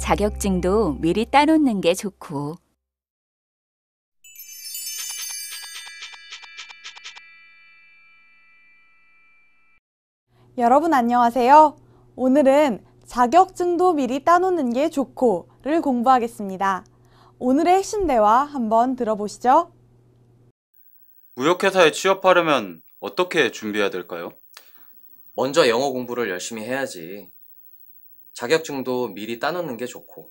자격증도 미리 따놓는 게 좋고. 여러분 안녕하세요. 오늘은 자격증도 미리 따놓는 게 좋고를 공부하겠습니다. 오늘의 핵심 대화 한번 들어보시죠. 무역회사에 취업하려면 어떻게 준비해야 될까요? 먼저 영어 공부를 열심히 해야지. 자격증도 미리 따놓는 게 좋고.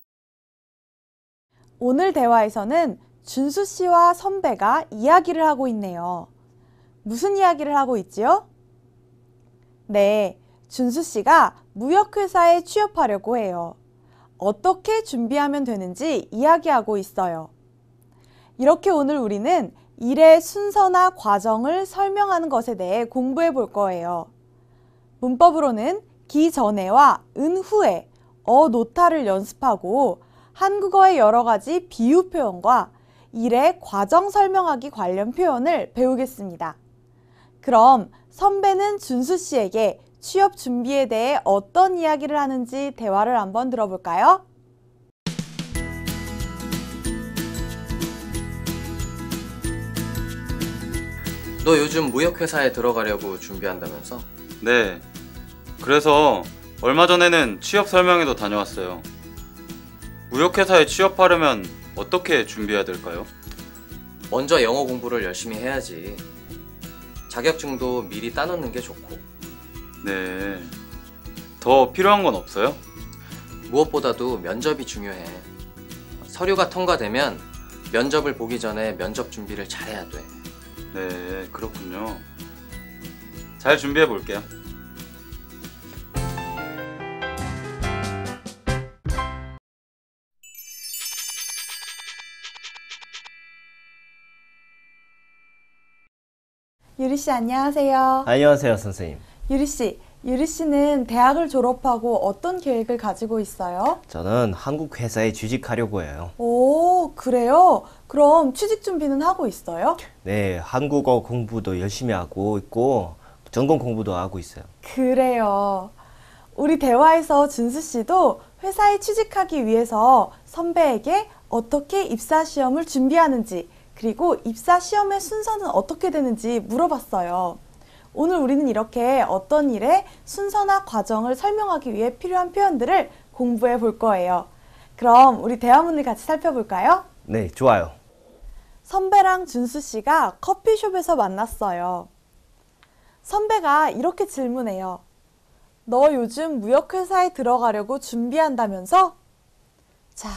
오늘 대화에서는 준수 씨와 선배가 이야기를 하고 있네요. 무슨 이야기를 하고 있지요? 네, 준수 씨가 무역회사에 취업하려고 해요. 어떻게 준비하면 되는지 이야기하고 있어요. 이렇게 오늘 우리는 일의 순서나 과정을 설명하는 것에 대해 공부해 볼 거예요. 문법으로는 기 전에와 은 후에 어노타를 연습하고 한국어의 여러 가지 비유 표현과 일의 과정 설명하기 관련 표현을 배우겠습니다. 그럼 선배는 준수 씨에게 취업 준비에 대해 어떤 이야기를 하는지 대화를 한번 들어볼까요? 너 요즘 무역회사에 들어가려고 준비한다면서? 네. 그래서 얼마 전에는 취업 설명회도 다녀왔어요. 무역회사에 취업하려면 어떻게 준비해야 될까요? 먼저 영어 공부를 열심히 해야지. 자격증도 미리 따놓는 게 좋고. 네. 더 필요한 건 없어요? 무엇보다도 면접이 중요해. 서류가 통과되면 면접을 보기 전에 면접 준비를 잘해야 돼. 네, 그렇군요. 잘 준비해 볼게요. 유리 씨 안녕하세요. 안녕하세요, 선생님. 유리 씨는 대학을 졸업하고 어떤 계획을 가지고 있어요? 저는 한국 회사에 취직하려고 해요. 오, 그래요? 그럼 취직 준비는 하고 있어요? 네, 한국어 공부도 열심히 하고 있고 전공 공부도 하고 있어요. 그래요. 우리 대화에서 준수 씨도 회사에 취직하기 위해서 선배에게 어떻게 입사 시험을 준비하는지 그리고 입사 시험의 순서는 어떻게 되는지 물어봤어요. 오늘 우리는 이렇게 어떤 일의 순서나 과정을 설명하기 위해 필요한 표현들을 공부해 볼 거예요. 그럼 우리 대화문을 같이 살펴볼까요? 네, 좋아요. 선배랑 준수 씨가 커피숍에서 만났어요. 선배가 이렇게 질문해요. 너 요즘 무역회사에 들어가려고 준비한다면서? 자,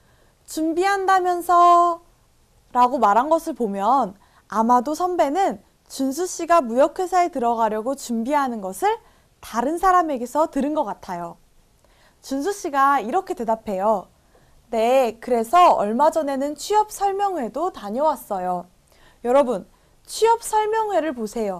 준비한다면서 라고 말한 것을 보면 아마도 선배는 준수 씨가 무역회사에 들어가려고 준비하는 것을 다른 사람에게서 들은 것 같아요. 준수 씨가 이렇게 대답해요. 네, 그래서 얼마 전에는 취업 설명회도 다녀왔어요. 여러분, 취업 설명회를 보세요.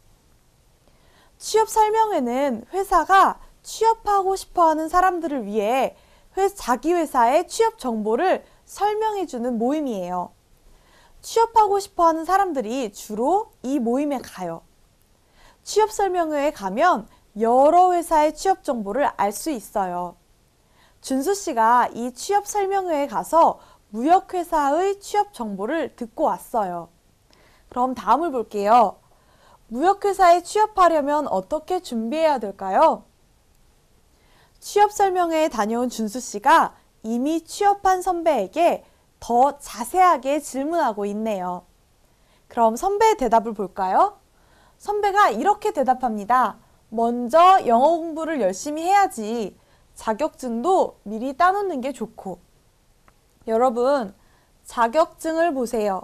취업 설명회는 회사가 취업하고 싶어하는 사람들을 위해 자기 회사의 취업 정보를 설명해주는 모임이에요. 취업하고 싶어하는 사람들이 주로 이 모임에 가요. 취업 설명회에 가면 여러 회사의 취업 정보를 알 수 있어요. 준수 씨가 이 취업 설명회에 가서 무역회사의 취업 정보를 듣고 왔어요. 그럼 다음을 볼게요. 무역회사에 취업하려면 어떻게 준비해야 될까요? 취업 설명회에 다녀온 준수 씨가 이미 취업한 선배에게 더 자세하게 질문하고 있네요. 그럼 선배의 대답을 볼까요? 선배가 이렇게 대답합니다. 먼저 영어 공부를 열심히 해야지. 자격증도 미리 따놓는 게 좋고. 여러분, 자격증을 보세요.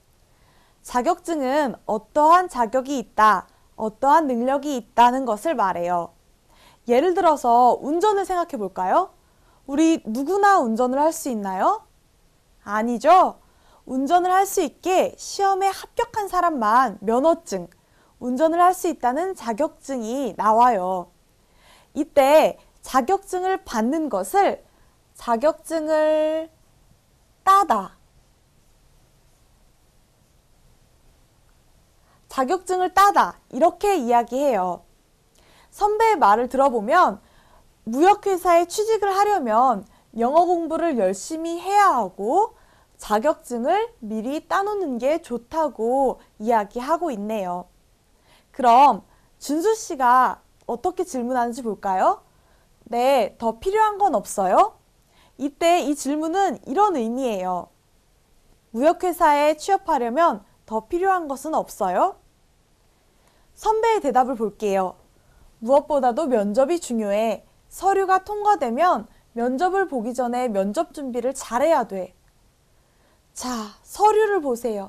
자격증은 어떠한 자격이 있다, 어떠한 능력이 있다는 것을 말해요. 예를 들어서 운전을 생각해 볼까요? 우리 누구나 운전을 할 수 있나요? 아니죠. 운전을 할 수 있게 시험에 합격한 사람만 면허증, 운전을 할 수 있다는 자격증이 나와요. 이때 자격증을 받는 것을 자격증을 따다, 자격증을 따다 이렇게 이야기해요. 선배의 말을 들어보면 무역회사에 취직을 하려면 영어 공부를 열심히 해야 하고 자격증을 미리 따놓는 게 좋다고 이야기하고 있네요. 그럼 준수 씨가 어떻게 질문하는지 볼까요? 네, 더 필요한 건 없어요? 이때 이 질문은 이런 의미예요. 무역회사에 취업하려면 더 필요한 것은 없어요? 선배의 대답을 볼게요. 무엇보다도 면접이 중요해. 서류가 통과되면 면접을 보기 전에 면접 준비를 잘해야 돼. 자, 서류를 보세요.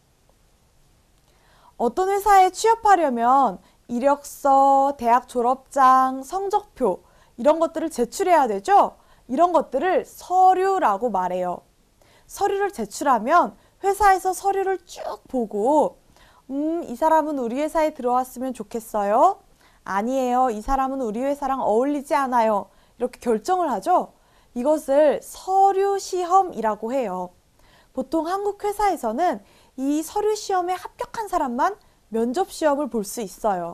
어떤 회사에 취업하려면 이력서, 대학 졸업장, 성적표 이런 것들을 제출해야 되죠? 이런 것들을 서류라고 말해요. 서류를 제출하면 회사에서 서류를 쭉 보고 이 사람은 우리 회사에 들어왔으면 좋겠어요. 아니에요. 이 사람은 우리 회사랑 어울리지 않아요. 이렇게 결정을 하죠. 이것을 서류 시험이라고 해요. 보통 한국 회사에서는 이 서류 시험에 합격한 사람만 면접 시험을 볼 수 있어요.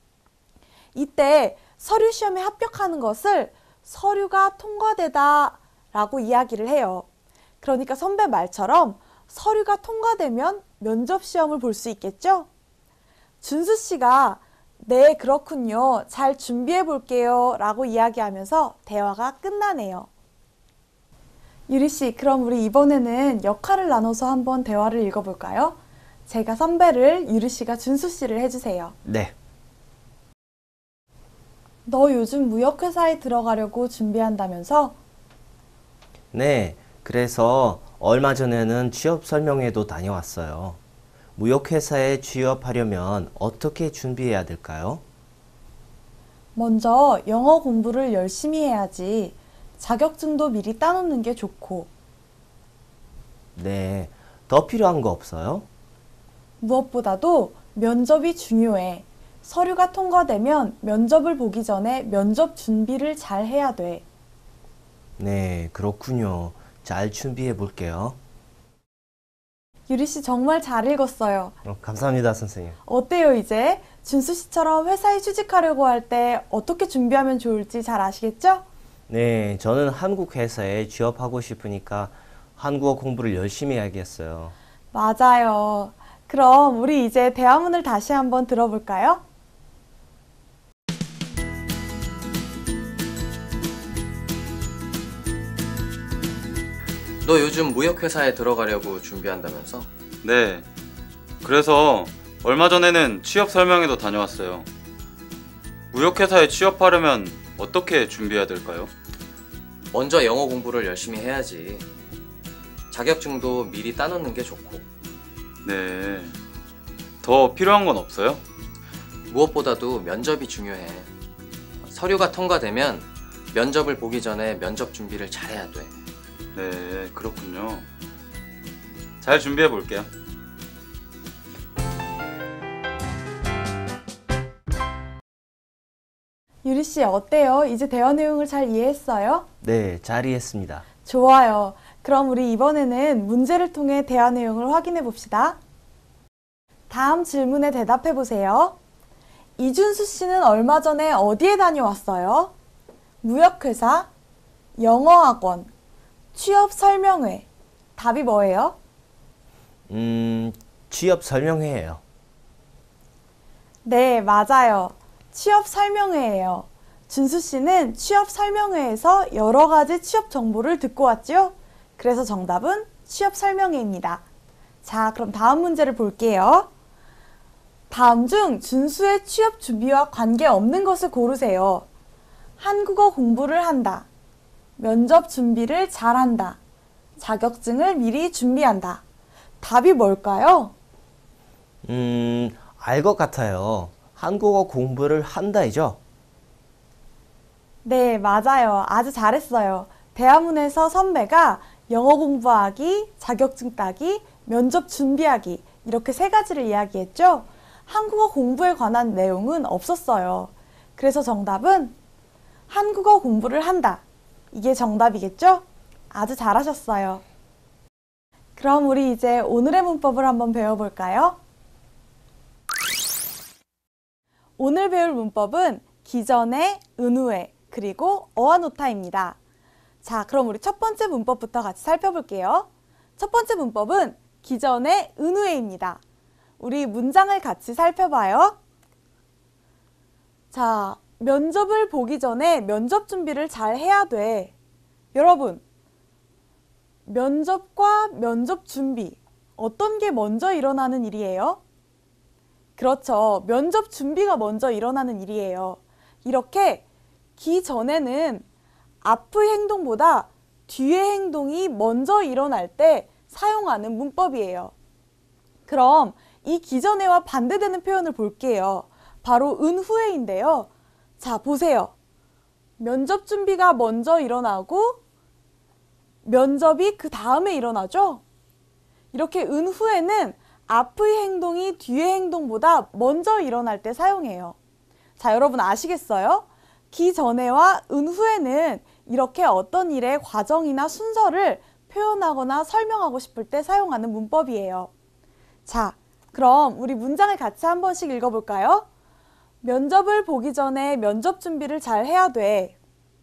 이때 서류 시험에 합격하는 것을 서류가 통과되다 라고 이야기를 해요. 그러니까 선배 말처럼 서류가 통과되면 면접 시험을 볼 수 있겠죠? 준수 씨가 네, 그렇군요. 잘 준비해 볼게요. 라고 이야기하면서 대화가 끝나네요. 유리 씨, 그럼 우리 이번에는 역할을 나눠서 한번 대화를 읽어볼까요? 제가 선배를, 유리 씨가 준수 씨를 해주세요. 네. 너 요즘 무역회사에 들어가려고 준비한다면서? 네, 그래서 얼마 전에는 취업 설명회도 다녀왔어요. 무역회사에 취업하려면 어떻게 준비해야 될까요? 먼저 영어 공부를 열심히 해야지. 자격증도 미리 따놓는 게 좋고. 네, 더 필요한 거 없어요? 무엇보다도 면접이 중요해. 서류가 통과되면 면접을 보기 전에 면접 준비를 잘 해야 돼. 네, 그렇군요. 잘 준비해 볼게요. 유리 씨 정말 잘 읽었어요. 감사합니다, 선생님. 어때요, 이제? 준수 씨처럼 회사에 취직하려고 할 때 어떻게 준비하면 좋을지 잘 아시겠죠? 네, 저는 한국 회사에 취업하고 싶으니까 한국어 공부를 열심히 해야겠어요. 맞아요. 그럼 우리 이제 대화문을 다시 한번 들어볼까요? 너 요즘 무역회사에 들어가려고 준비한다면서? 네. 그래서 얼마 전에는 취업 설명회도 다녀왔어요. 무역회사에 취업하려면 어떻게 준비해야 될까요? 먼저 영어 공부를 열심히 해야지. 자격증도 미리 따놓는 게 좋고. 네. 더 필요한 건 없어요? 무엇보다도 면접이 중요해. 서류가 통과되면 면접을 보기 전에 면접 준비를 잘해야 돼. 네, 그렇군요. 잘 준비해 볼게요. 유리 씨 어때요? 이제 대화 내용을 잘 이해했어요? 네, 잘 이해했습니다. 좋아요. 그럼 우리 이번에는 문제를 통해 대화 내용을 확인해 봅시다. 다음 질문에 대답해 보세요. 이준수 씨는 얼마 전에 어디에 다녀왔어요? 무역회사, 영어학원, 취업 설명회. 답이 뭐예요? 취업 설명회예요. 네, 맞아요. 취업 설명회예요. 준수 씨는 취업 설명회에서 여러 가지 취업 정보를 듣고 왔죠? 그래서 정답은 취업 설명회입니다. 자, 그럼 다음 문제를 볼게요. 다음 중 준수의 취업 준비와 관계없는 것을 고르세요. 한국어 공부를 한다. 면접 준비를 잘한다. 자격증을 미리 준비한다. 답이 뭘까요? 알 것 같아요. 한국어 공부를 한다이죠? 네, 맞아요. 아주 잘했어요. 대화문에서 선배가 영어 공부하기, 자격증 따기, 면접 준비하기 이렇게 세 가지를 이야기했죠? 한국어 공부에 관한 내용은 없었어요. 그래서 정답은 한국어 공부를 한다. 이게 정답이겠죠? 아주 잘하셨어요. 그럼 우리 이제 오늘의 문법을 한번 배워볼까요? 오늘 배울 문법은 기전의, 은후의, 그리고 어안오타입니다. 자, 그럼 우리 첫 번째 문법부터 같이 살펴볼게요. 첫 번째 문법은 기존의 은후회입니다. 우리 문장을 같이 살펴봐요. 자, 면접을 보기 전에 면접 준비를 잘 해야 돼. 여러분, 면접과 면접 준비, 어떤 게 먼저 일어나는 일이에요? 그렇죠. 면접 준비가 먼저 일어나는 일이에요. 이렇게 기전에는 앞의 행동보다 뒤의 행동이 먼저 일어날 때 사용하는 문법이에요. 그럼 이 기전에와 반대되는 표현을 볼게요. 바로 은후회인데요. 자, 보세요. 면접 준비가 먼저 일어나고 면접이 그 다음에 일어나죠? 이렇게 은후회는 앞의 행동이 뒤의 행동보다 먼저 일어날 때 사용해요. 자, 여러분 아시겠어요? 기전에와 은후회는 이렇게 어떤 일의 과정이나 순서를 표현하거나 설명하고 싶을 때 사용하는 문법이에요. 자, 그럼 우리 문장을 같이 한 번씩 읽어볼까요? 면접을 보기 전에 면접 준비를 잘 해야 돼.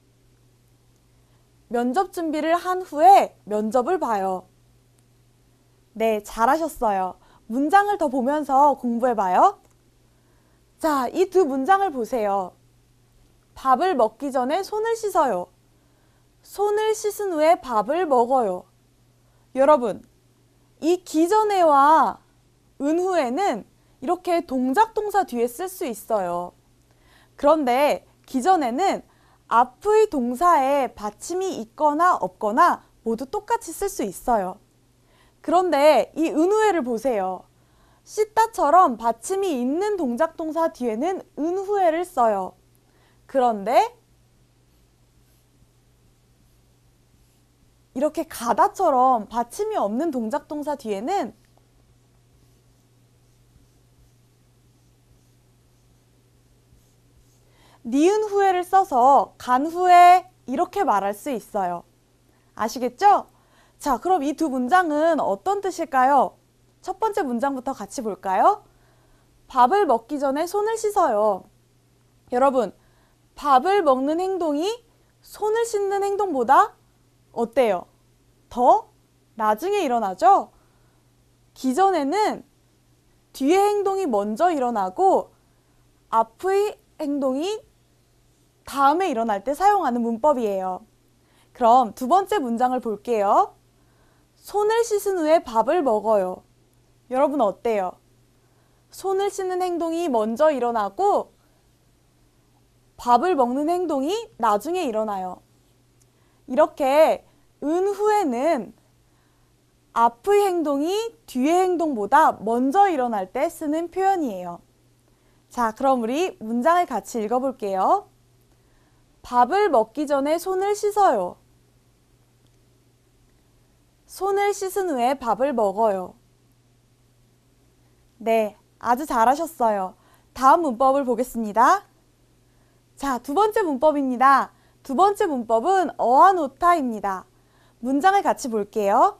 면접 준비를 한 후에 면접을 봐요. 네, 잘하셨어요. 문장을 더 보면서 공부해봐요. 자, 이 두 문장을 보세요. 밥을 먹기 전에 손을 씻어요. 손을 씻은 후에 밥을 먹어요. 여러분, 이 기전에와 은후에는 이렇게 동작 동사 뒤에 쓸 수 있어요. 그런데 기전에는 앞의 동사에 받침이 있거나 없거나 모두 똑같이 쓸 수 있어요. 그런데 이 은후회를 보세요. 씻다처럼 받침이 있는 동작 동사 뒤에는 은후회를 써요. 그런데 이렇게 가다처럼 받침이 없는 동작 동사 뒤에는 니은 후회를 써서 간 후에 이렇게 말할 수 있어요. 아시겠죠? 자, 그럼 이 두 문장은 어떤 뜻일까요? 첫 번째 문장부터 같이 볼까요? 밥을 먹기 전에 손을 씻어요. 여러분, 밥을 먹는 행동이 손을 씻는 행동보다 어때요? 더 나중에 일어나죠? 기전에는 뒤의 행동이 먼저 일어나고 앞의 행동이 다음에 일어날 때 사용하는 문법이에요. 그럼 두 번째 문장을 볼게요. 손을 씻은 후에 밥을 먹어요. 여러분 어때요? 손을 씻는 행동이 먼저 일어나고 밥을 먹는 행동이 나중에 일어나요. 이렇게 은후에는 앞의 행동이 뒤의 행동보다 먼저 일어날 때 쓰는 표현이에요. 자, 그럼 우리 문장을 같이 읽어볼게요. 밥을 먹기 전에 손을 씻어요. 손을 씻은 후에 밥을 먹어요. 네, 아주 잘하셨어요. 다음 문법을 보겠습니다. 자, 두 번째 문법입니다. 두 번째 문법은 어안오타입니다. 문장을 같이 볼게요.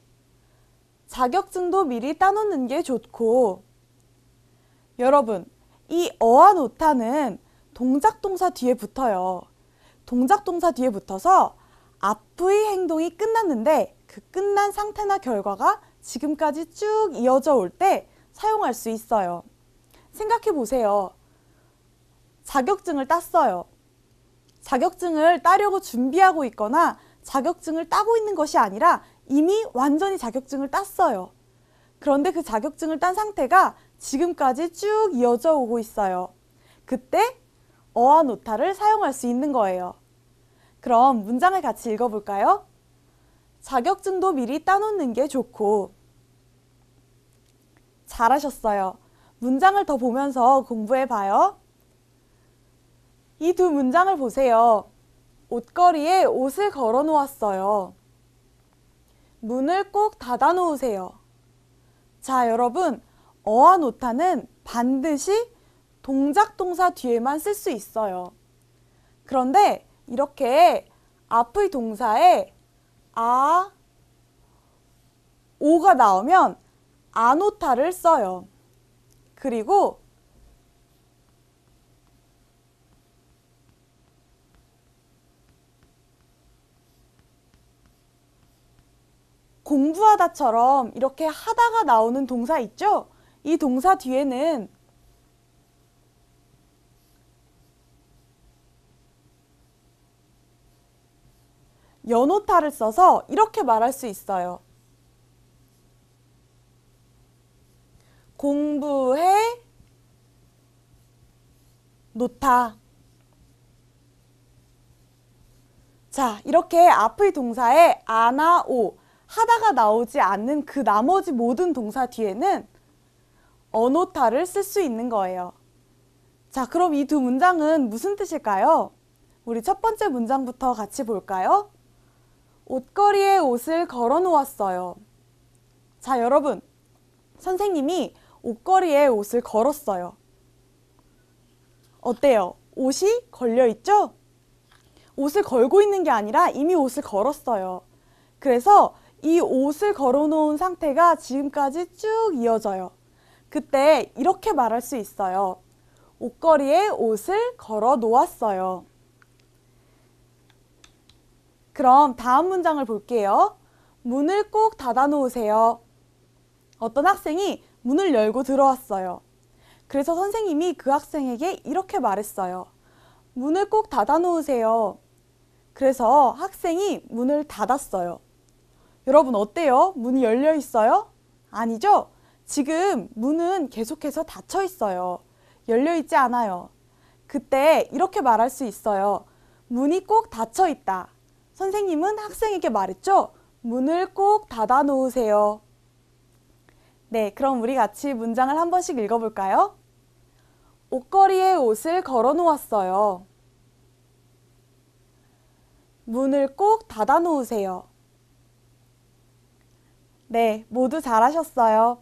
자격증도 미리 따놓는 게 좋고. 여러분, 이 어안오타는 동작동사 뒤에 붙어요. 동작동사 뒤에 붙어서 앞의 행동이 끝났는데 그 끝난 상태나 결과가 지금까지 쭉 이어져 올 때 사용할 수 있어요. 생각해 보세요. 자격증을 땄어요. 자격증을 따려고 준비하고 있거나 자격증을 따고 있는 것이 아니라 이미 완전히 자격증을 땄어요. 그런데 그 자격증을 딴 상태가 지금까지 쭉 이어져 오고 있어요. 그때 어안오타를 사용할 수 있는 거예요. 그럼 문장을 같이 읽어볼까요? 자격증도 미리 따놓는 게 좋고. 잘하셨어요. 문장을 더 보면서 공부해봐요. 이 두 문장을 보세요. 옷걸이에 옷을 걸어 놓았어요. 문을 꼭 닫아 놓으세요. 자, 여러분, 어안오타는 반드시 동작동사 뒤에만 쓸 수 있어요. 그런데 이렇게 앞의 동사에 아, 오가 나오면 안오타를 써요. 그리고 공부하다처럼 이렇게 하다가 나오는 동사 있죠? 이 동사 뒤에는 연호타를 써서 이렇게 말할 수 있어요. 공부해 놓다. 자, 이렇게 앞의 동사에 아나, 오, 하다가 나오지 않는 그 나머지 모든 동사 뒤에는 언호타를 쓸 수 있는 거예요. 자, 그럼 이 두 문장은 무슨 뜻일까요? 우리 첫 번째 문장부터 같이 볼까요? 옷걸이에 옷을 걸어 놓았어요. 자, 여러분, 선생님이 옷걸이에 옷을 걸었어요. 어때요? 옷이 걸려 있죠? 옷을 걸고 있는 게 아니라 이미 옷을 걸었어요. 그래서 이 옷을 걸어 놓은 상태가 지금까지 쭉 이어져요. 그때 이렇게 말할 수 있어요. 옷걸이에 옷을 걸어 놓았어요. 그럼 다음 문장을 볼게요. 문을 꼭 닫아 놓으세요. 어떤 학생이 문을 열고 들어왔어요. 그래서 선생님이 그 학생에게 이렇게 말했어요. 문을 꼭 닫아 놓으세요. 그래서 학생이 문을 닫았어요. 여러분 어때요? 문이 열려 있어요? 아니죠? 지금 문은 계속해서 닫혀 있어요. 열려 있지 않아요. 그때 이렇게 말할 수 있어요. 문이 꼭 닫혀 있다. 선생님은 학생에게 말했죠? 문을 꼭 닫아 놓으세요. 네, 그럼 우리 같이 문장을 한 번씩 읽어볼까요? 옷걸이에 옷을 걸어 놓았어요. 문을 꼭 닫아 놓으세요. 네, 모두 잘하셨어요.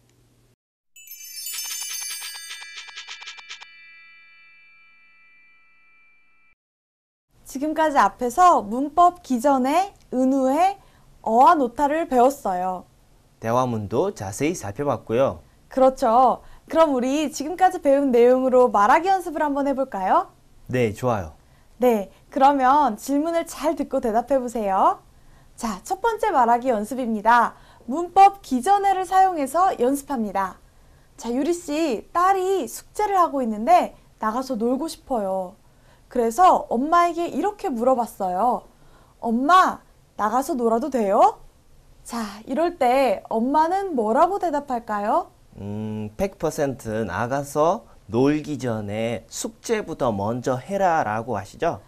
지금까지 앞에서 문법 기전의, 은후의, 어와 노타를 배웠어요. 대화문도 자세히 살펴봤고요. 그렇죠. 그럼 우리 지금까지 배운 내용으로 말하기 연습을 한번 해볼까요? 네, 좋아요. 네, 그러면 질문을 잘 듣고 대답해 보세요. 자, 첫 번째 말하기 연습입니다. 문법 기전해를 사용해서 연습합니다. 자, 유리 씨, 딸이 숙제를 하고 있는데 나가서 놀고 싶어요. 그래서 엄마에게 이렇게 물어봤어요. 엄마, 나가서 놀아도 돼요? 자, 이럴 때 엄마는 뭐라고 대답할까요? 100% 나가서 놀기 전에 숙제부터 먼저 해라 라고 하시죠?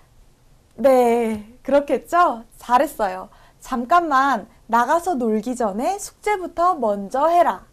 네, 그렇겠죠? 잘했어요. 잠깐만 나가서 놀기 전에 숙제부터 먼저 해라.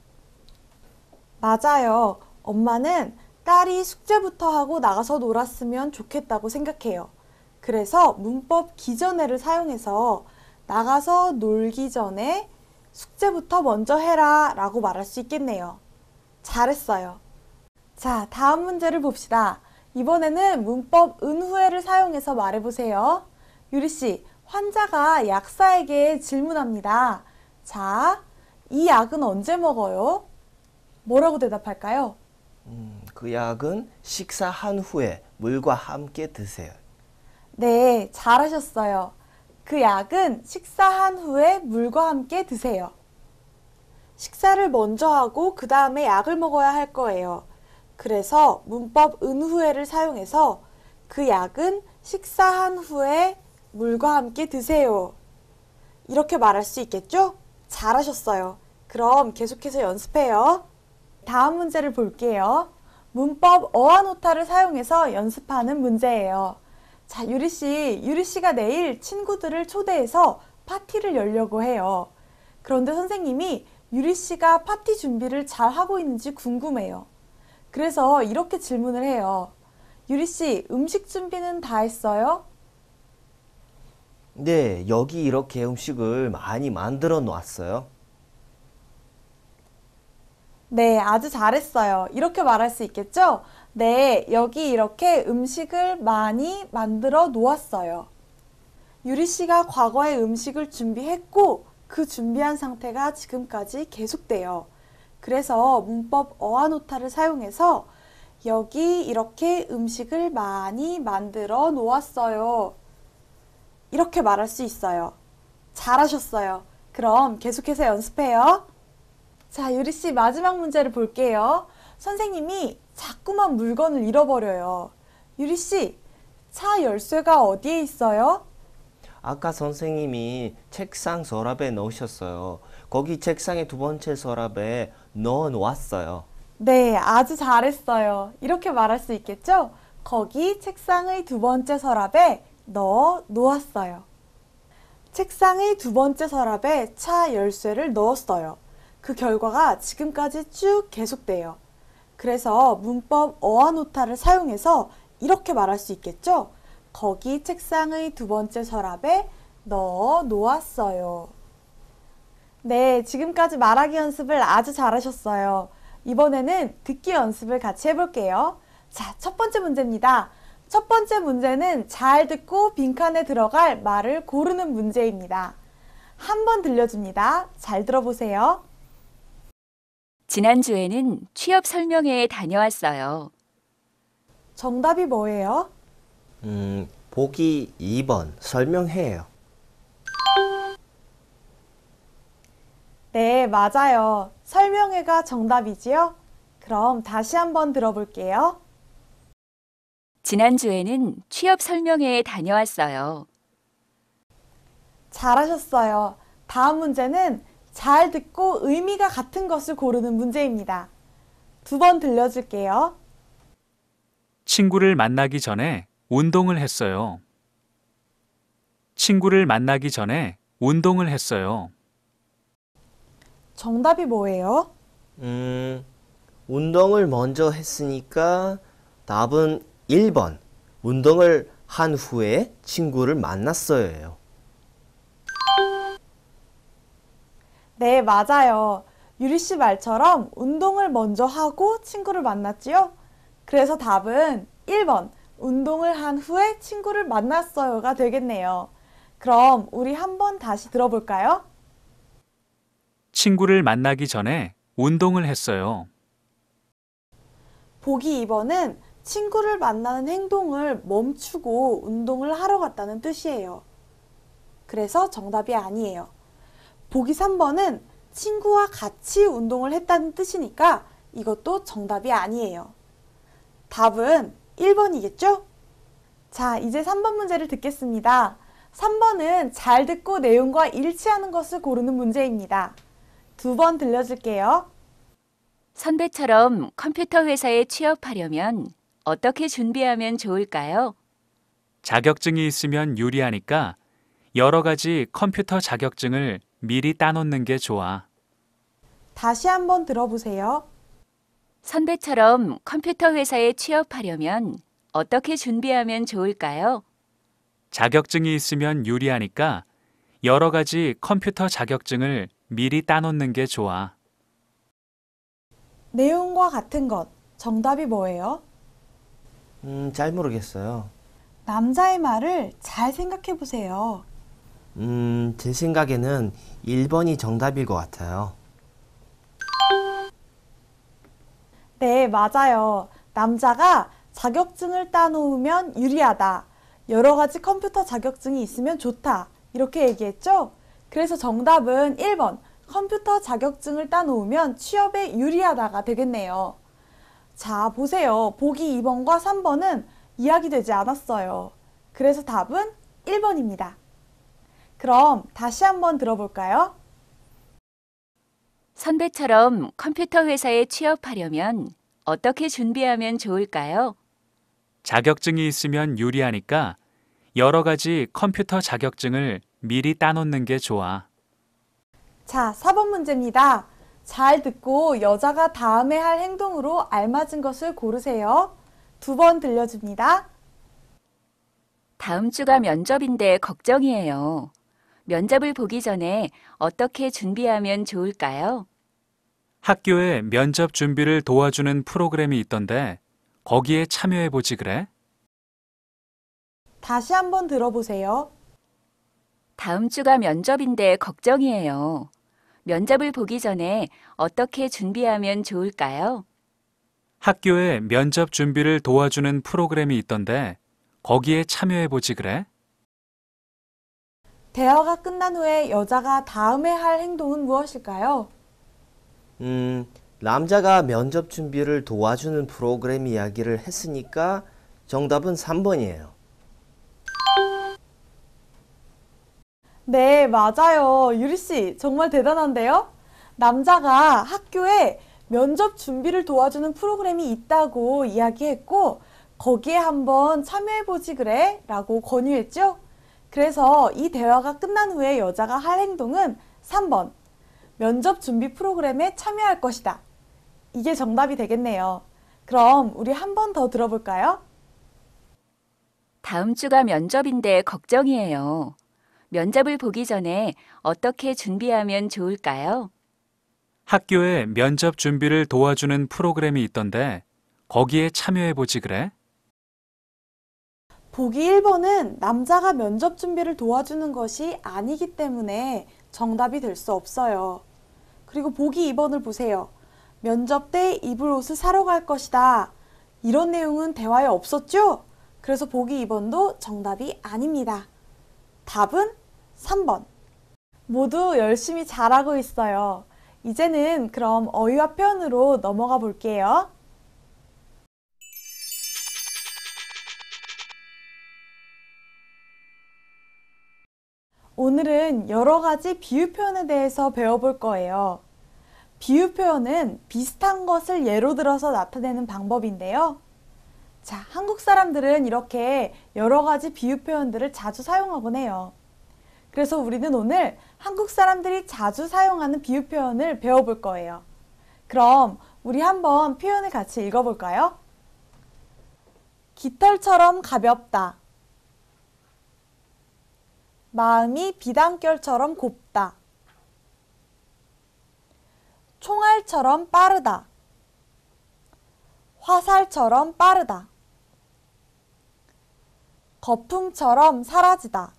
맞아요. 엄마는 딸이 숙제부터 하고 나가서 놀았으면 좋겠다고 생각해요. 그래서 문법 기전해를 사용해서 나가서 놀기 전에 숙제부터 먼저 해라 라고 말할 수 있겠네요. 잘했어요. 자, 다음 문제를 봅시다. 이번에는 문법 은후회를 사용해서 말해보세요. 유리씨, 환자가 약사에게 질문합니다. 자, 이 약은 언제 먹어요? 뭐라고 대답할까요? 그 약은 식사한 후에 물과 함께 드세요. 네, 잘하셨어요. 그 약은 식사한 후에 물과 함께 드세요. 식사를 먼저 하고 그 다음에 약을 먹어야 할 거예요. 그래서 문법 은후회를 사용해서 그 약은 식사한 후에 물과 함께 드세요. 이렇게 말할 수 있겠죠? 잘하셨어요. 그럼 계속해서 연습해요. 다음 문제를 볼게요. 문법 어안오타를 사용해서 연습하는 문제예요. 자, 유리씨가 내일 친구들을 초대해서 파티를 열려고 해요. 그런데 선생님이 유리씨가 파티 준비를 잘 하고 있는지 궁금해요. 그래서 이렇게 질문을 해요. 유리씨, 음식 준비는 다 했어요? 네, 여기 이렇게 음식을 많이 만들어 놓았어요. 네, 아주 잘했어요. 이렇게 말할 수 있겠죠? 네, 여기 이렇게 음식을 많이 만들어 놓았어요. 유리씨가 과거에 음식을 준비했고 그 준비한 상태가 지금까지 계속돼요. 그래서 문법 어안오타를 사용해서 여기 이렇게 음식을 많이 만들어 놓았어요. 이렇게 말할 수 있어요. 잘하셨어요. 그럼 계속해서 연습해요. 자, 유리 씨 마지막 문제를 볼게요. 선생님이 자꾸만 물건을 잃어버려요. 유리 씨, 차 열쇠가 어디에 있어요? 아까 선생님이 책상 서랍에 넣으셨어요. 거기 책상의 두 번째 서랍에 넣어 놓았어요. 네, 아주 잘했어요. 이렇게 말할 수 있겠죠? 거기 책상의 두 번째 서랍에 넣어 놓았어요. 책상의 두 번째 서랍에 차 열쇠를 넣었어요. 그 결과가 지금까지 쭉 계속돼요. 그래서 문법 어안오타를 사용해서 이렇게 말할 수 있겠죠? 거기 책상의 두 번째 서랍에 넣어 놓았어요. 네, 지금까지 말하기 연습을 아주 잘하셨어요. 이번에는 듣기 연습을 같이 해볼게요. 자, 첫 번째 문제입니다. 첫 번째 문제는 잘 듣고 빈칸에 들어갈 말을 고르는 문제입니다. 한 번 들려줍니다. 잘 들어보세요. 지난주에는 취업 설명회에 다녀왔어요. 정답이 뭐예요? 보기 2번 설명해요. 네, 맞아요. 설명회가 정답이지요? 그럼 다시 한번 들어볼게요. 지난주에는 취업 설명회에 다녀왔어요. 잘하셨어요. 다음 문제는 잘 듣고 의미가 같은 것을 고르는 문제입니다. 두 번 들려줄게요. 친구를 만나기 전에 운동을 했어요. 친구를 만나기 전에 운동을 했어요. 정답이 뭐예요? 운동을 먼저 했으니까 답은 1번. 운동을 한 후에 친구를 만났어요. 네, 맞아요. 유리 씨 말처럼 운동을 먼저 하고 친구를 만났지요? 그래서 답은 1번, 운동을 한 후에 친구를 만났어요가 되겠네요. 그럼 우리 한번 다시 들어볼까요? 친구를 만나기 전에 운동을 했어요. 보기 2번은 친구를 만나는 행동을 멈추고 운동을 하러 갔다는 뜻이에요. 그래서 정답이 아니에요. 보기 3번은 친구와 같이 운동을 했다는 뜻이니까 이것도 정답이 아니에요. 답은 1번이겠죠? 자, 이제 3번 문제를 듣겠습니다. 3번은 잘 듣고 내용과 일치하는 것을 고르는 문제입니다. 두 번 들려줄게요. 선배처럼 컴퓨터 회사에 취업하려면 어떻게 준비하면 좋을까요? 자격증이 있으면 유리하니까 여러 가지 컴퓨터 자격증을 미리 따놓는 게 좋아. 다시 한번 들어보세요. 선배처럼 컴퓨터 회사에 취업하려면 어떻게 준비하면 좋을까요? 자격증이 있으면 유리하니까 여러 가지 컴퓨터 자격증을 미리 따놓는 게 좋아. 내용과 같은 것, 정답이 뭐예요? 잘 모르겠어요. 남자의 말을 잘 생각해 보세요. 제 생각에는 1번이 정답일 것 같아요. 네, 맞아요. 남자가 자격증을 따놓으면 유리하다. 여러 가지 컴퓨터 자격증이 있으면 좋다. 이렇게 얘기했죠? 그래서 정답은 1번, 컴퓨터 자격증을 따놓으면 취업에 유리하다가 되겠네요. 자, 보세요. 보기 2번과 3번은 이야기되지 않았어요. 그래서 답은 1번입니다. 그럼 다시 한번 들어볼까요? 선배처럼 컴퓨터 회사에 취업하려면 어떻게 준비하면 좋을까요? 자격증이 있으면 유리하니까 여러 가지 컴퓨터 자격증을 미리 따놓는 게 좋아. 자, 4번 문제입니다. 잘 듣고 여자가 다음에 할 행동으로 알맞은 것을 고르세요. 두 번 들려줍니다. 다음 주가 면접인데 걱정이에요. 면접을 보기 전에 어떻게 준비하면 좋을까요? 학교에 면접 준비를 도와주는 프로그램이 있던데 거기에 참여해보지 그래? 다시 한번 들어보세요. 다음 주가 면접인데 걱정이에요. 면접을 보기 전에 어떻게 준비하면 좋을까요? 학교에 면접 준비를 도와주는 프로그램이 있던데 거기에 참여해보지 그래? 대화가 끝난 후에 여자가 다음에 할 행동은 무엇일까요? 남자가 면접 준비를 도와주는 프로그램 이야기를 했으니까 정답은 3번이에요. 네, 맞아요. 유리씨, 정말 대단한데요? 남자가 학교에 면접 준비를 도와주는 프로그램이 있다고 이야기했고, 거기에 한번 참여해보지 그래? 라고 권유했죠? 그래서 이 대화가 끝난 후에 여자가 할 행동은 3번, 면접 준비 프로그램에 참여할 것이다. 이게 정답이 되겠네요. 그럼 우리 한 번 더 들어볼까요? 다음 주가 면접인데 걱정이에요. 면접을 보기 전에 어떻게 준비하면 좋을까요? 학교에 면접 준비를 도와주는 프로그램이 있던데 거기에 참여해보지 그래? 보기 1번은 남자가 면접 준비를 도와주는 것이 아니기 때문에 정답이 될 수 없어요. 그리고 보기 2번을 보세요. 면접 때 입을 옷을 사러 갈 것이다. 이런 내용은 대화에 없었죠? 그래서 보기 2번도 정답이 아닙니다. 답은 3번. 모두 열심히 잘하고 있어요. 이제는 그럼 어휘와 표현으로 넘어가 볼게요. 오늘은 여러 가지 비유 표현에 대해서 배워볼 거예요. 비유 표현은 비슷한 것을 예로 들어서 나타내는 방법인데요. 자, 한국 사람들은 이렇게 여러 가지 비유 표현들을 자주 사용하곤 해요. 그래서 우리는 오늘 한국 사람들이 자주 사용하는 비유 표현을 배워볼 거예요. 그럼 우리 한번 표현을 같이 읽어볼까요? 깃털처럼 가볍다. 마음이 비단결처럼 곱다. 총알처럼 빠르다. 화살처럼 빠르다. 거품처럼 사라지다.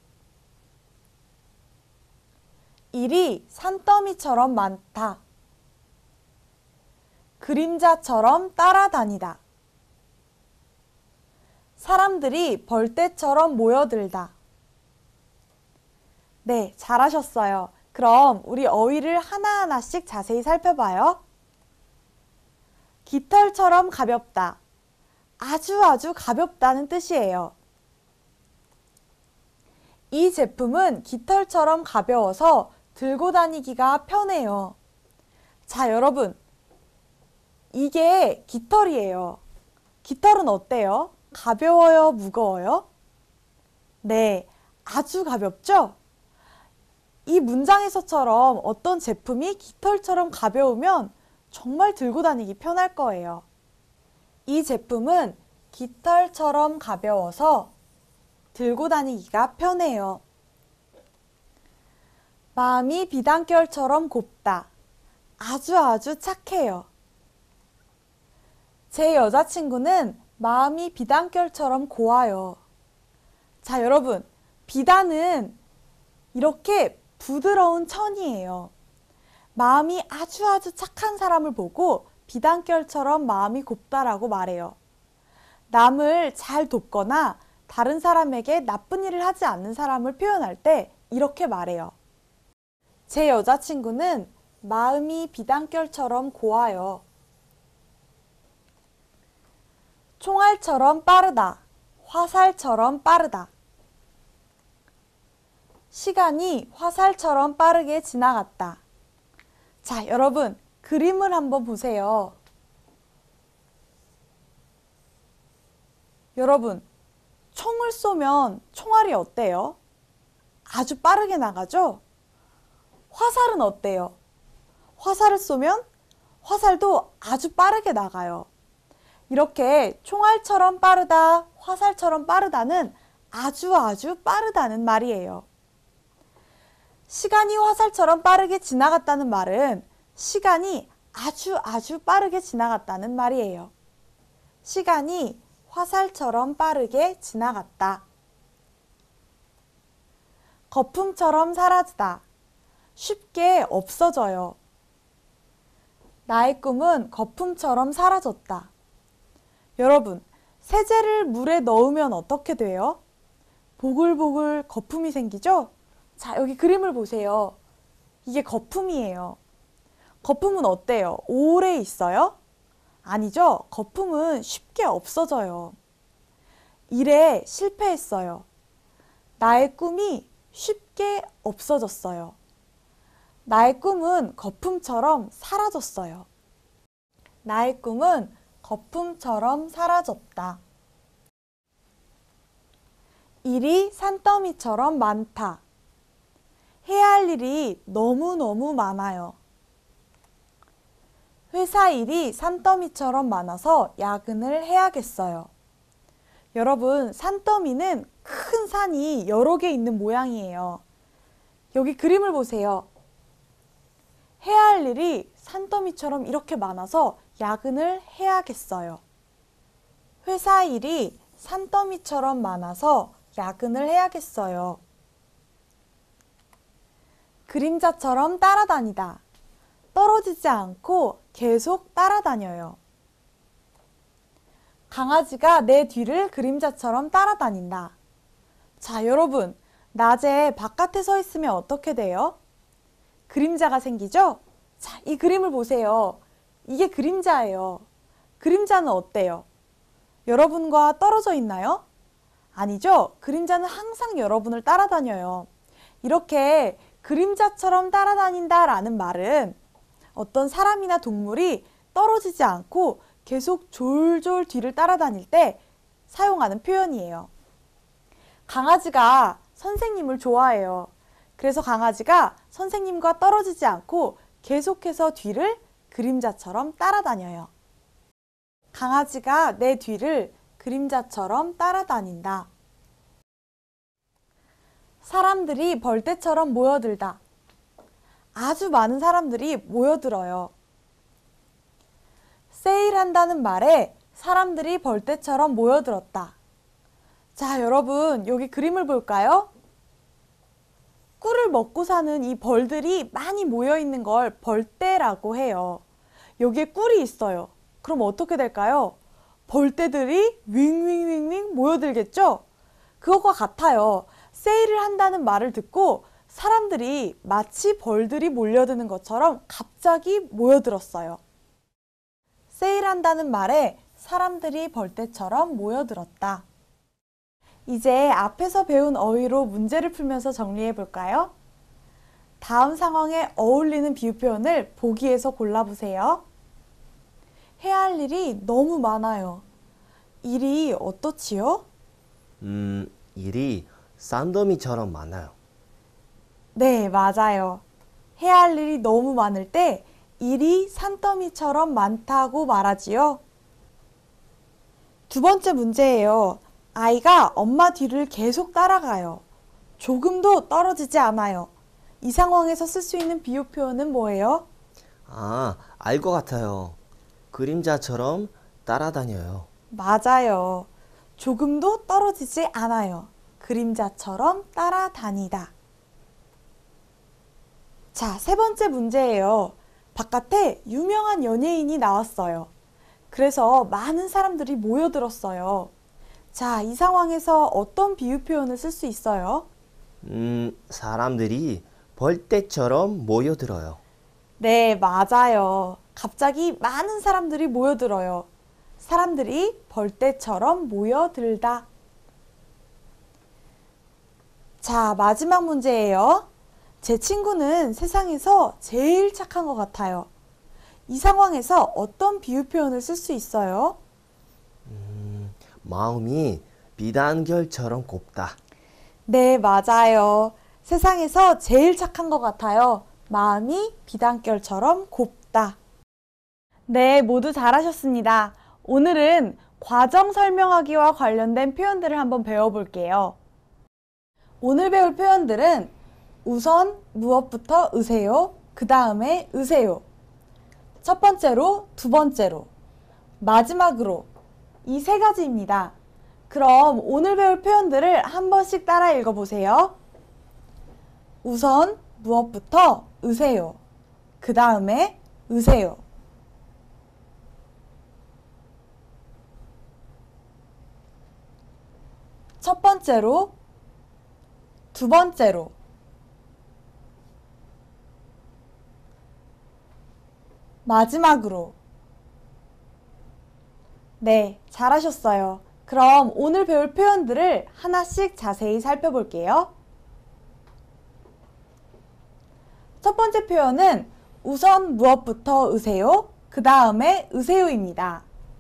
일이 산더미처럼 많다. 그림자처럼 따라다니다. 사람들이 벌떼처럼 모여들다. 네, 잘하셨어요. 그럼 우리 어휘를 하나하나씩 자세히 살펴봐요. 깃털처럼 가볍다. 아주 가볍다는 뜻이에요. 이 제품은 깃털처럼 가벼워서 들고 다니기가 편해요. 자, 여러분. 이게 깃털이에요. 깃털은 어때요? 가벼워요? 무거워요? 네, 아주 가볍죠? 이 문장에서처럼 어떤 제품이 깃털처럼 가벼우면 정말 들고 다니기 편할 거예요. 이 제품은 깃털처럼 가벼워서 들고 다니기가 편해요. 마음이 비단결처럼 곱다. 아주 착해요. 제 여자친구는 마음이 비단결처럼 고와요. 자, 여러분, 비단은 이렇게 부드러운 천이에요. 마음이 아주 착한 사람을 보고 비단결처럼 마음이 곱다라고 말해요. 남을 잘 돕거나 다른 사람에게 나쁜 일을 하지 않는 사람을 표현할 때 이렇게 말해요. 제 여자친구는 마음이 비단결처럼 고와요. 총알처럼 빠르다. 화살처럼 빠르다. 시간이 화살처럼 빠르게 지나갔다. 자, 여러분, 그림을 한번 보세요. 여러분, 총을 쏘면 총알이 어때요? 아주 빠르게 나가죠? 화살은 어때요? 화살을 쏘면 화살도 아주 빠르게 나가요. 이렇게 총알처럼 빠르다, 화살처럼 빠르다는 아주 빠르다는 말이에요. 시간이 화살처럼 빠르게 지나갔다는 말은 시간이 아주 빠르게 지나갔다는 말이에요. 시간이 화살처럼 빠르게 지나갔다. 거품처럼 사라지다. 쉽게 없어져요. 나의 꿈은 거품처럼 사라졌다. 여러분, 세제를 물에 넣으면 어떻게 돼요? 보글보글 거품이 생기죠? 자, 여기 그림을 보세요. 이게 거품이에요. 거품은 어때요? 오래 있어요? 아니죠. 거품은 쉽게 없어져요. 일에 실패했어요. 나의 꿈이 쉽게 없어졌어요. 나의 꿈은 거품처럼 사라졌어요. 나의 꿈은 거품처럼 사라졌다. 일이 산더미처럼 많다. 해야 할 일이 너무너무 많아요. 회사 일이 산더미처럼 많아서 야근을 해야겠어요. 여러분, 산더미는 큰 산이 여러 개 있는 모양이에요. 여기 그림을 보세요. 해야 할 일이 산더미처럼 이렇게 많아서 야근을 해야겠어요. 회사 일이 산더미처럼 많아서 야근을 해야겠어요. 그림자처럼 따라다니다. 떨어지지 않고 계속 따라다녀요. 강아지가 내 뒤를 그림자처럼 따라다닌다. 자, 여러분, 낮에 바깥에 서 있으면 어떻게 돼요? 그림자가 생기죠? 자, 이 그림을 보세요. 이게 그림자예요. 그림자는 어때요? 여러분과 떨어져 있나요? 아니죠? 그림자는 항상 여러분을 따라다녀요. 이렇게 그림자처럼 따라다닌다라는 말은 어떤 사람이나 동물이 떨어지지 않고 계속 졸졸 뒤를 따라다닐 때 사용하는 표현이에요. 강아지가 선생님을 좋아해요. 그래서 강아지가 선생님과 떨어지지 않고 계속해서 뒤를 그림자처럼 따라다녀요. 강아지가 내 뒤를 그림자처럼 따라다닌다. 사람들이 벌떼처럼 모여들다. 아주 많은 사람들이 모여들어요. 세일한다는 말에 사람들이 벌떼처럼 모여들었다. 자, 여러분, 여기 그림을 볼까요? 꿀을 먹고 사는 이 벌들이 많이 모여 있는 걸 벌떼라고 해요. 여기에 꿀이 있어요. 그럼 어떻게 될까요? 벌떼들이 윙윙윙윙 모여들겠죠? 그것과 같아요. 세일을 한다는 말을 듣고 사람들이 마치 벌들이 몰려드는 것처럼 갑자기 모여들었어요. 세일한다는 말에 사람들이 벌떼처럼 모여들었다. 이제 앞에서 배운 어휘로 문제를 풀면서 정리해 볼까요? 다음 상황에 어울리는 비유 표현을 보기에서 골라보세요. 해야 할 일이 너무 많아요. 일이 어떻지요? 일이 산더미처럼 많아요. 네, 맞아요. 해야 할 일이 너무 많을 때 일이 산더미처럼 많다고 말하지요. 두 번째 문제예요. 아이가 엄마 뒤를 계속 따라가요. 조금도 떨어지지 않아요. 이 상황에서 쓸 수 있는 비유 표현은 뭐예요? 아, 알 것 같아요. 그림자처럼 따라다녀요. 맞아요. 조금도 떨어지지 않아요. 그림자처럼 따라다니다. 자, 세 번째 문제예요. 바깥에 유명한 연예인이 나왔어요. 그래서 많은 사람들이 모여들었어요. 자, 이 상황에서 어떤 비유 표현을 쓸 수 있어요? 사람들이 벌떼처럼 모여들어요. 네, 맞아요. 갑자기 많은 사람들이 모여들어요. 사람들이 벌떼처럼 모여들다. 자, 마지막 문제예요. 제 친구는 세상에서 제일 착한 것 같아요. 이 상황에서 어떤 비유 표현을 쓸 수 있어요? 마음이 비단결처럼 곱다. 네, 맞아요. 세상에서 제일 착한 것 같아요. 마음이 비단결처럼 곱다. 네, 모두 잘하셨습니다. 오늘은 과정 설명하기와 관련된 표현들을 한번 배워볼게요. 오늘 배울 표현들은 우선 무엇부터 으세요? 그 다음에 으세요. 첫 번째로, 두 번째로, 마지막으로 이 세 가지입니다. 그럼 오늘 배울 표현들을 한 번씩 따라 읽어보세요. 우선 무엇부터 으세요. 그 다음에 으세요. 첫 번째로, 두 번째로, 마지막으로. 네, 잘하셨어요. 그럼 오늘 배울 표현들을 하나씩 자세히 살펴볼게요. 첫 번째 표현은 우선 무엇부터 으세요? 그 다음에 으세요입니다.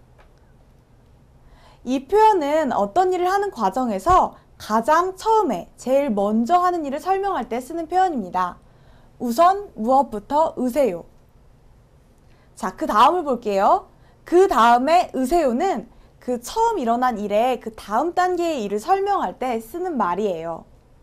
이 표현은 어떤 일을 하는 과정에서 가장 처음에 제일 먼저 하는 일을 설명할 때 쓰는 표현입니다. 우선 무엇부터 으세요. 자, 그 다음을 볼게요. 그 다음에 으세요는 그 처음 일어난 일의 그 다음 단계의 일을 설명할 때 쓰는 말이에요.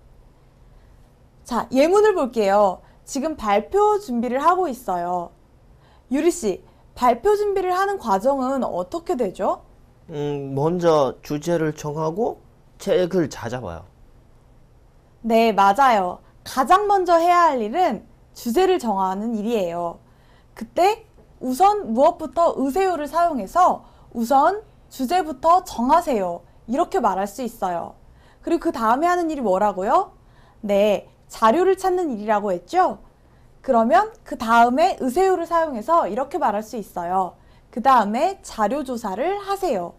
자, 예문을 볼게요. 지금 발표 준비를 하고 있어요. 유리씨, 발표 준비를 하는 과정은 어떻게 되죠? 먼저 주제를 정하고 책을 찾아봐요. 네, 맞아요. 가장 먼저 해야 할 일은 주제를 정하는 일이에요. 그때 우선 무엇부터 으세요를 사용해서 우선 주제부터 정하세요. 이렇게 말할 수 있어요. 그리고 그 다음에 하는 일이 뭐라고요? 네, 자료를 찾는 일이라고 했죠? 그러면 그 다음에 으세요를 사용해서 이렇게 말할 수 있어요. 그 다음에 자료 조사를 하세요.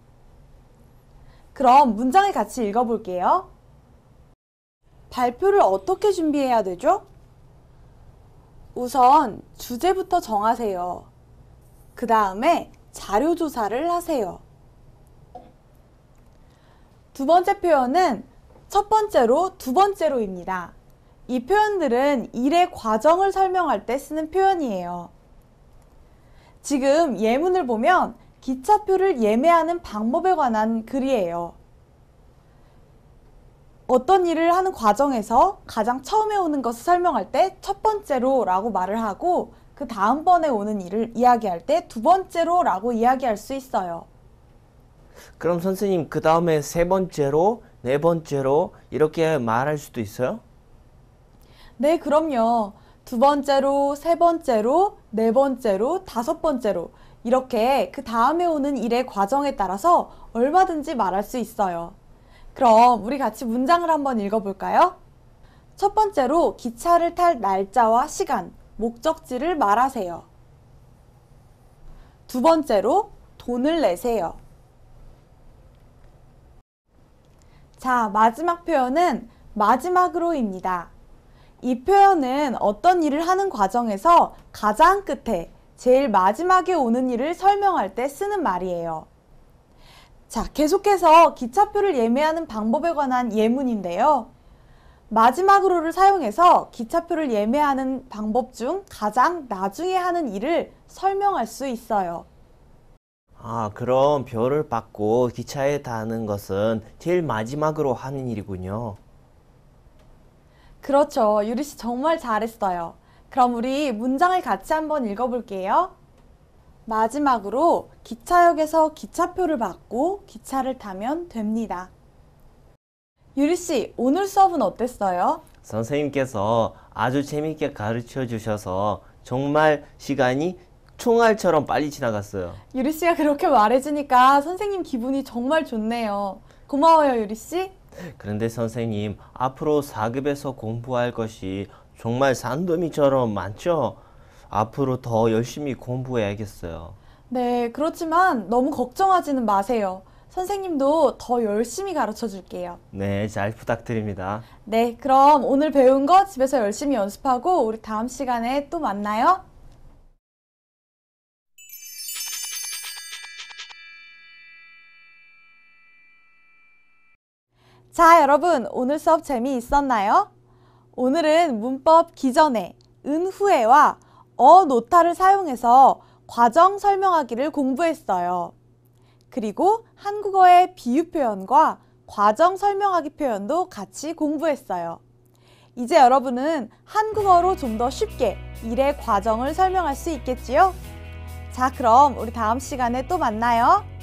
그럼 문장을 같이 읽어볼게요. 발표를 어떻게 준비해야 되죠? 우선 주제부터 정하세요. 그 다음에 자료 조사를 하세요. 두 번째 표현은 첫 번째로, 두 번째로입니다. 이 표현들은 일의 과정을 설명할 때 쓰는 표현이에요. 지금 예문을 보면 기차표를 예매하는 방법에 관한 글이에요. 어떤 일을 하는 과정에서 가장 처음에 오는 것을 설명할 때 첫 번째로 라고 말을 하고 그 다음번에 오는 일을 이야기할 때 두 번째로 라고 이야기할 수 있어요. 그럼 선생님, 그 다음에 세 번째로, 네 번째로 이렇게 말할 수도 있어요? 네, 그럼요. 두 번째로, 세 번째로, 네 번째로, 다섯 번째로 이렇게 그 다음에 오는 일의 과정에 따라서 얼마든지 말할 수 있어요. 그럼 우리 같이 문장을 한번 읽어볼까요? 첫 번째로 기차를 탈 날짜와 시간, 목적지를 말하세요. 두 번째로 돈을 내세요. 자, 마지막 표현은 마지막으로입니다. 이 표현은 어떤 일을 하는 과정에서 가장 끝에 제일 마지막에 오는 일을 설명할 때 쓰는 말이에요. 자, 계속해서 기차표를 예매하는 방법에 관한 예문인데요. 마지막으로를 사용해서 기차표를 예매하는 방법 중 가장 나중에 하는 일을 설명할 수 있어요. 아, 그럼 표를 받고 기차에 타는 것은 제일 마지막으로 하는 일이군요. 그렇죠. 유리씨 정말 잘했어요. 그럼 우리 문장을 같이 한번 읽어볼게요. 마지막으로 기차역에서 기차표를 받고 기차를 타면 됩니다. 유리씨, 오늘 수업은 어땠어요? 선생님께서 아주 재밌게 가르쳐 주셔서 정말 시간이 총알처럼 빨리 지나갔어요. 유리씨가 그렇게 말해주니까 선생님 기분이 정말 좋네요. 고마워요, 유리씨. 그런데 선생님, 앞으로 4급에서 공부할 것이 정말 산더미처럼 많죠? 앞으로 더 열심히 공부해야겠어요. 네, 그렇지만 너무 걱정하지는 마세요. 선생님도 더 열심히 가르쳐 줄게요. 네, 잘 부탁드립니다. 네, 그럼 오늘 배운 거 집에서 열심히 연습하고 우리 다음 시간에 또 만나요. 자, 여러분, 오늘 수업 재미있었나요? 오늘은 문법 기전에, 은 후에와 노타를 사용해서 과정 설명하기를 공부했어요. 그리고 한국어의 비유 표현과 과정 설명하기 표현도 같이 공부했어요. 이제 여러분은 한국어로 좀 더 쉽게 일의 과정을 설명할 수 있겠지요? 자, 그럼 우리 다음 시간에 또 만나요.